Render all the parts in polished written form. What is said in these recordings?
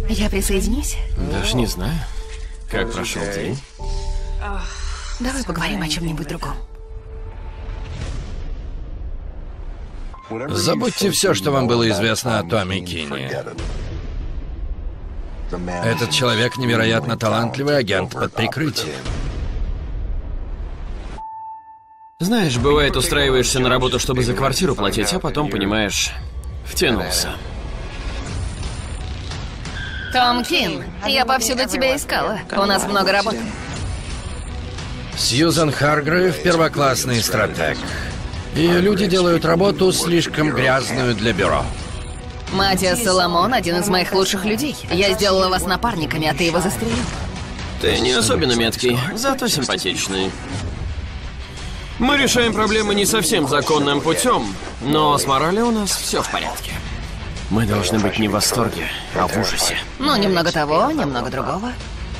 Я присоединюсь. Даже не знаю. Как прошел день? Давай поговорим о чем-нибудь другом. Забудьте все, что вам было известно о Томми Кинни. Этот человек невероятно талантливый агент под прикрытием. Знаешь, бывает, устраиваешься на работу, чтобы за квартиру платить, а потом, понимаешь, втянулся. Том Кин, я повсюду тебя искала. У нас много работы. Сьюзан Харгрейв — первоклассный стратег. Ее люди делают работу слишком грязную для бюро. Матиас Соломон — один из моих лучших людей. Я сделала вас напарниками, а ты его застрелил. Ты не особенно меткий, зато симпатичный. Мы решаем проблемы не совсем законным путем, но с моралью у нас все в порядке. Мы должны быть не в восторге, а в ужасе. Ну, немного того, немного другого.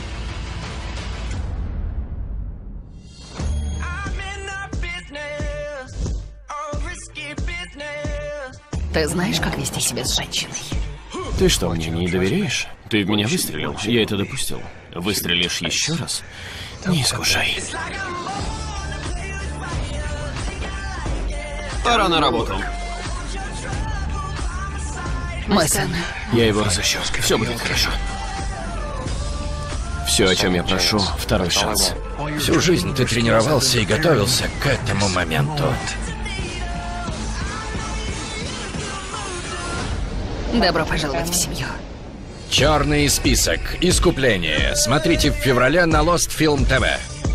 Ты знаешь, как вести себя с женщиной? Ты что, мне не доверяешь? Ты в меня выстрелил, я это допустил. Выстрелишь еще раз? Не искушай. Пора на работу. Мой сын. Я его разыщу. Все будет хорошо. Все, о чем я прошу, второй шанс. Всю жизнь ты тренировался и готовился к этому моменту. Добро пожаловать в семью. Черный список. Искупление. Смотрите в феврале на Lost Film TV.